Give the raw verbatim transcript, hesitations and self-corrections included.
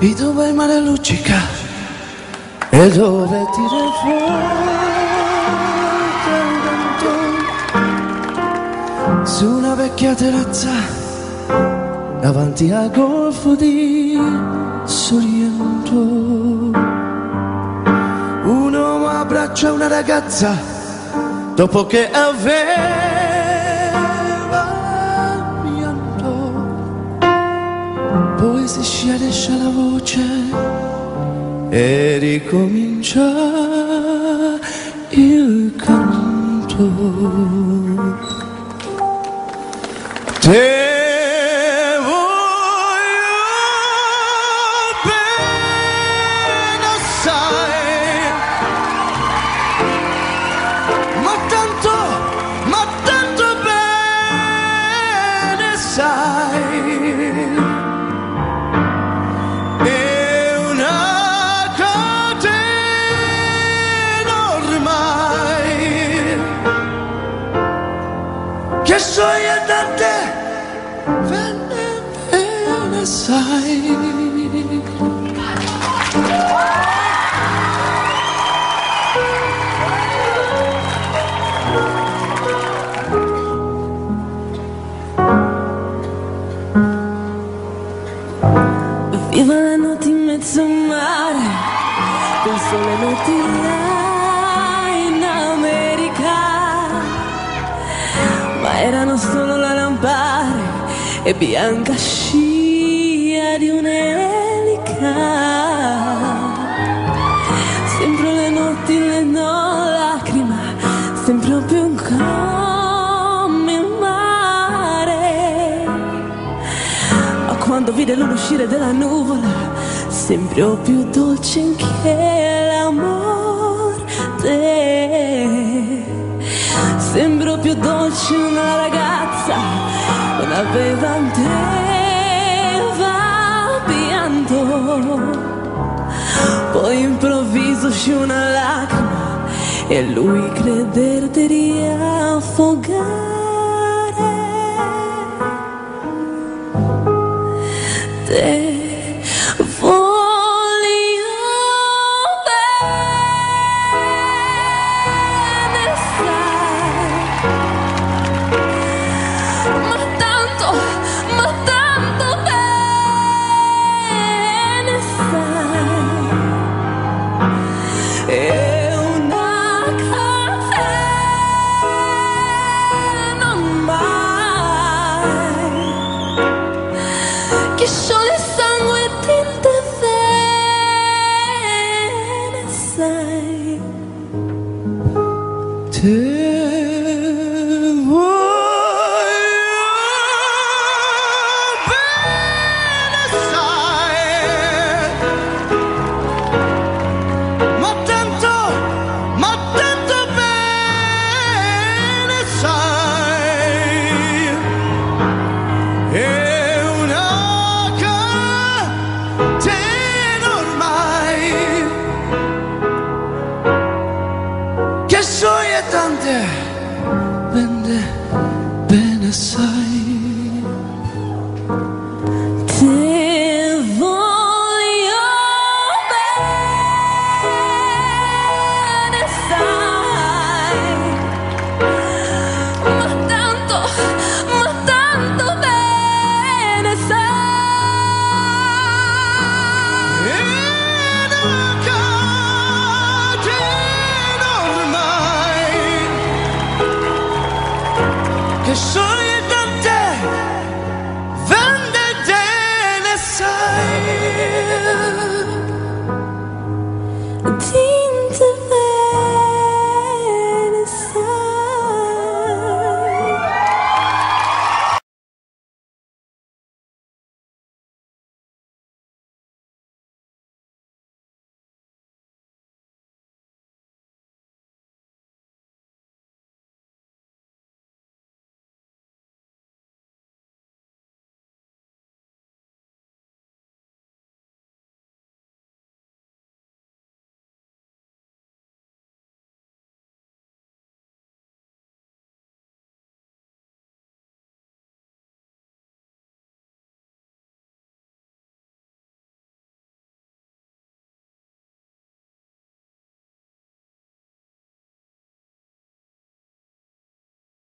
e dove il mare luccica e dove tira fuori su una vecchia terrazza davanti al golfo di Sorrento. Un uomo abbraccia una ragazza dopo che aveva poi si schiarisce la voce e ricomincia il canto. Te voglio bene assai, ma tanto, ma tanto bene sai. Che soia tante venne bene sai. Viva la notte in mezzo al mare, del sole notti là in America. Ma erano solo la lampare e bianca scia di un'elica. Sempre le notti le no lacrima, sempre più come il mare. Ma quando vide l'uno uscire dalla nuvola, sempre più dolce che l'amore. Sembro più dolce una ragazza, non aveva un teva pianto. Poi improvviso uscì una lacrima e lui creder di affogare.